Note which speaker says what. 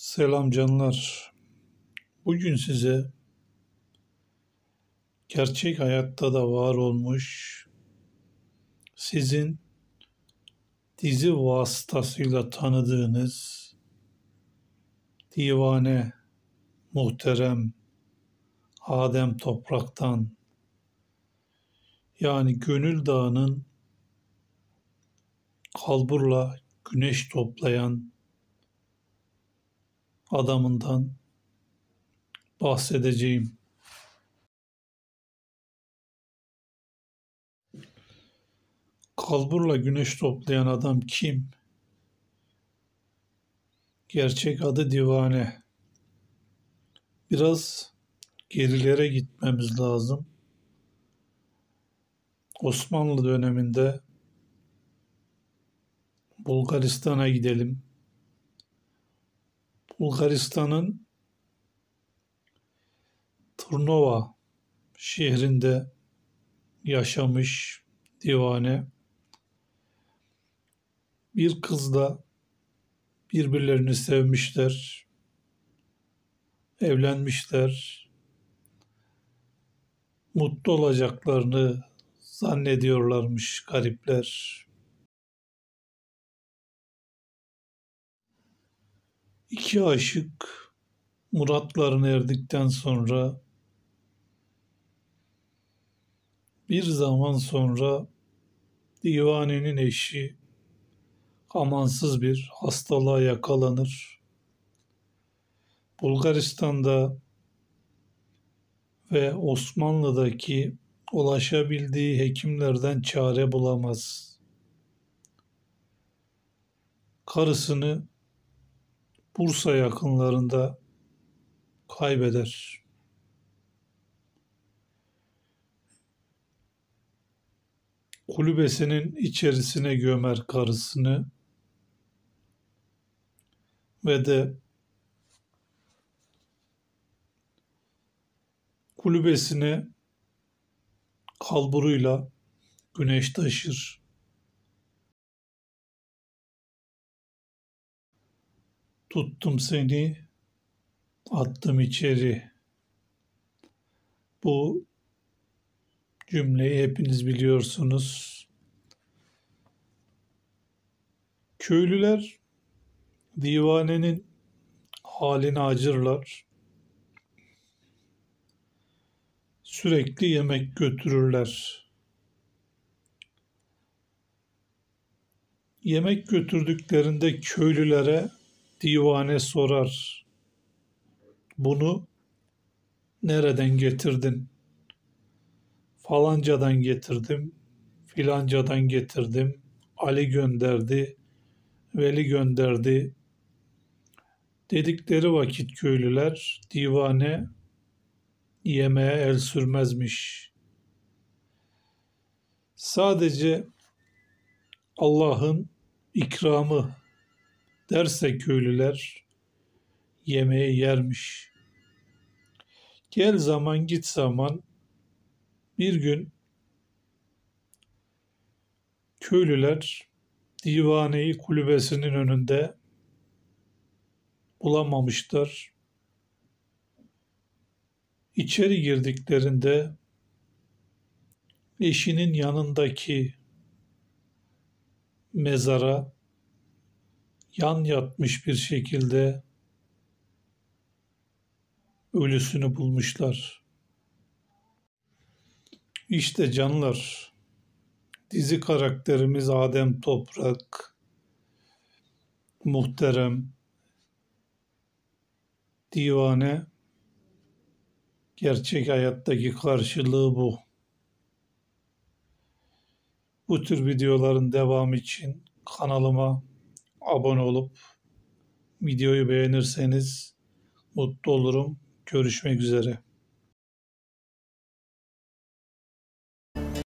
Speaker 1: Selam canlar. Bugün size gerçek hayatta da var olmuş, sizin dizi vasıtasıyla tanıdığınız divane, muhterem Adem Toprak'tan, yani Gönül Dağı'nın kalburla güneş toplayan adamından bahsedeceğim. Kalburla güneş toplayan adam kim? Gerçek adı Divane. Biraz gerilere gitmemiz lazım. Osmanlı döneminde Bulgaristan'a gidelim. Bulgaristan'ın Tırnova şehrinde yaşamış Divane. Bir kızla birbirlerini sevmişler, evlenmişler, mutlu olacaklarını zannediyorlarmış garipler. İki aşık muratlarına erdikten sonra bir zaman sonra Divane'nin eşi amansız bir hastalığa yakalanır. Bulgaristan'da ve Osmanlı'daki ulaşabildiği hekimlerden çare bulamaz. Karısını Bursa yakınlarında kaybeder. Kulübesinin içerisine gömer karısını ve de kulübesine kalburuyla güneş taşır. Tuttum seni, attım içeri. Bu cümleyi hepiniz biliyorsunuz. Köylüler Divane'nin haline acırlar. Sürekli yemek götürürler. Yemek götürdüklerinde köylülere Divane sorar. Bunu nereden getirdin? Falancadan getirdim, filancadan getirdim. Ali gönderdi, Veli gönderdi dedikleri vakit köylüler Divane yemeğe el sürmezmiş. Sadece Allah'ın ikramı derse köylüler yemeği yermiş. Gel zaman git zaman bir gün köylüler Divane'yi kulübesinin önünde bulamamışlar. İçeri girdiklerinde eşinin yanındaki mezara yan yatmış bir şekilde ölüsünü bulmuşlar. İşte canlar, dizi karakterimiz Adem Toprak, muhterem Divane, gerçek hayattaki karşılığı bu. Bu tür videoların devamı için kanalıma abone olup videoyu beğenirseniz mutlu olurum. Görüşmek üzere.